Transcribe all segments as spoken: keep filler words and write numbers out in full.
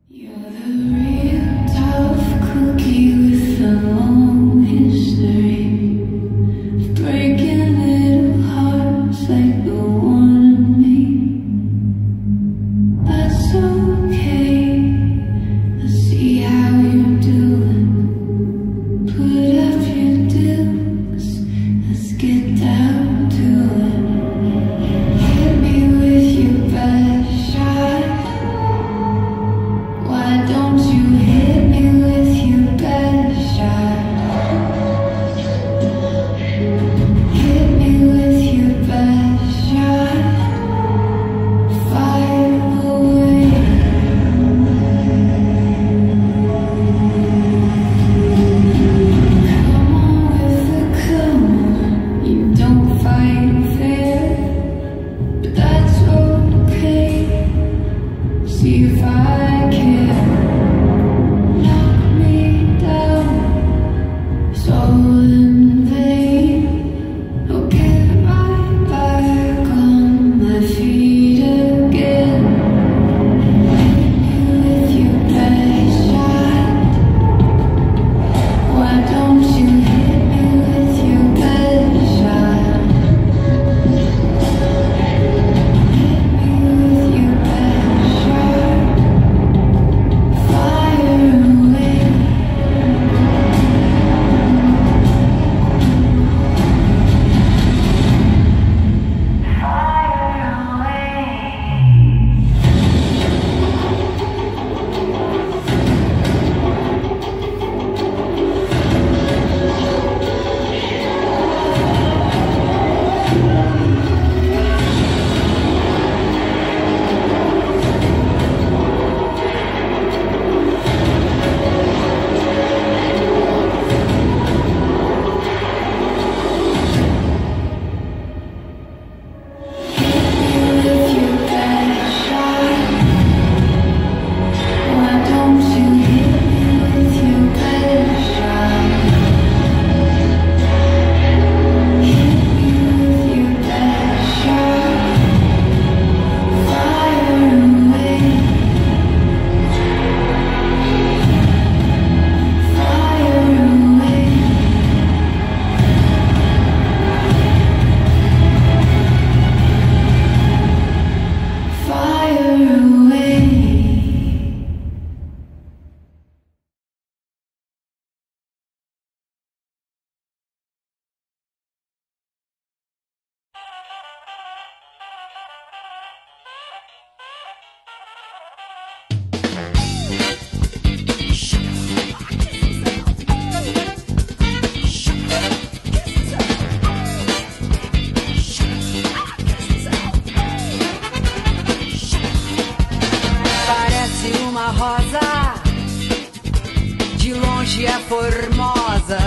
formosa,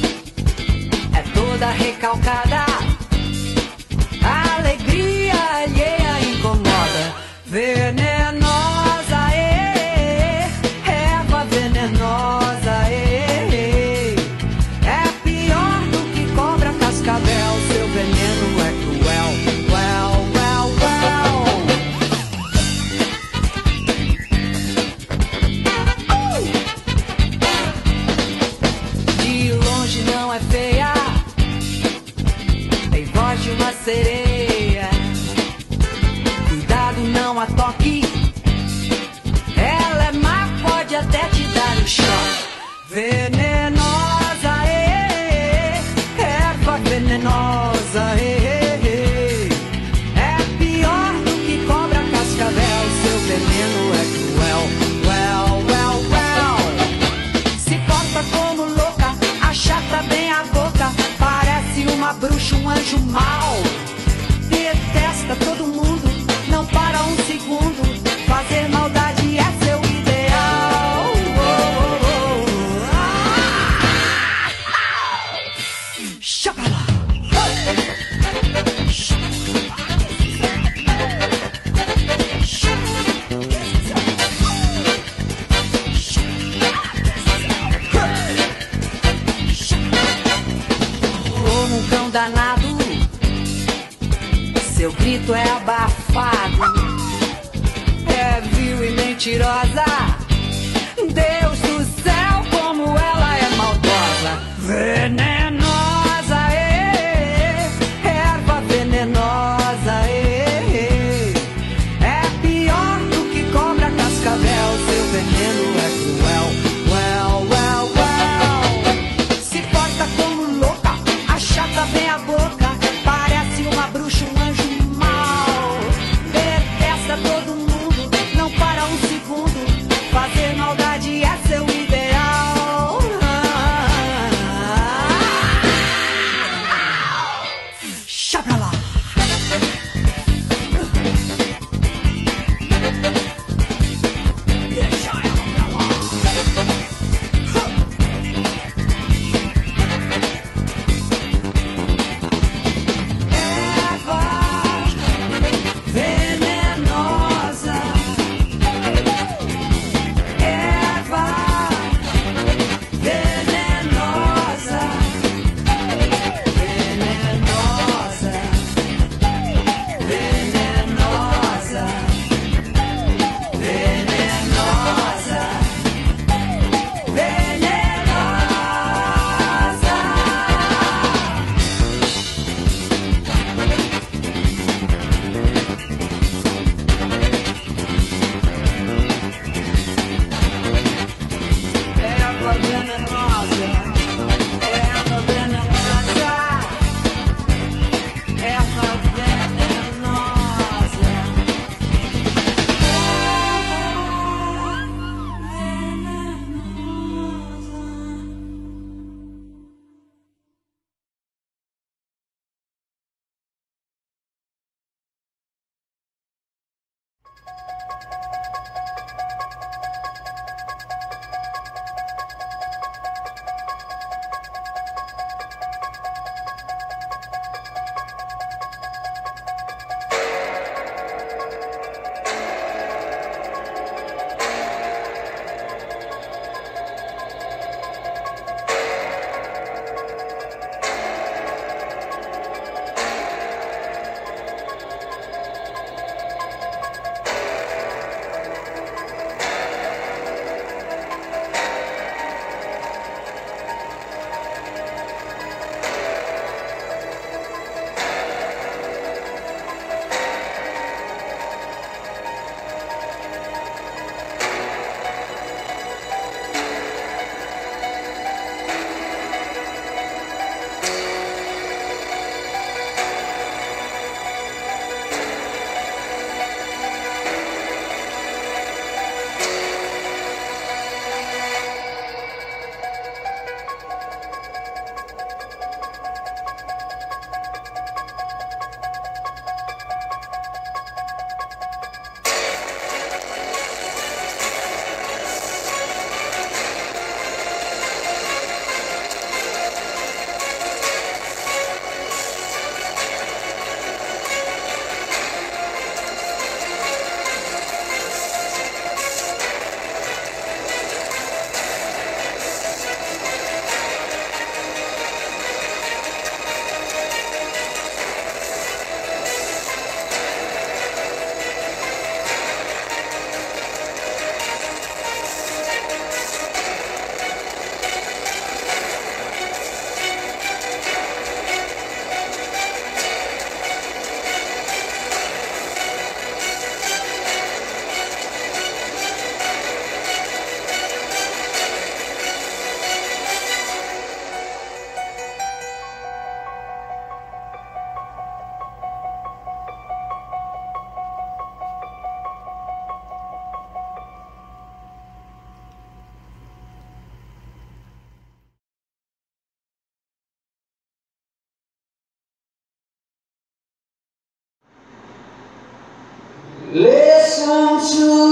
é toda recalcada, a alegria alheia incomoda, venenosa, é, erva venenosa, é, é pior do que cobra cascavel, seu veneno é cruel, well, well, well. De longe não é feia, tem voz de uma sereia, cuidado, não a toque, ela é má, pode até te dar um choque. Venenosa, é, erva venenosa, é, é pior do que cobra cascavel, seu veneno é cruel, well, well, well. Se porta como louca, achata bem a boca, parece uma bruxa, um anjo mau, detesta todo mundo, não para um segundo, fazer maldade é seu ideal. Oh, oh, oh. Ah, ah. Chapala. Como um cão danado, seu grito é abafado, é vil e mentirosa, Deus do céu, como ela é maldosa. Venenosa, eh, erva venenosa, eh, é pior do que cobra cascavel. Seu veneno é cruel. Well, well, well. Se porta como louca, a chata vem a boca, parece uma bruxa, um anjo mau. Detesta todo mundo, não para um segundo, fazer maldade é seu ideal. Chá pra lá. Deixa ela pra lá. Erva venenosa, erva venenosa, venenosa, venenosa, venenosa, erva venenosa, erva venenosa, erva venenosa. Listen to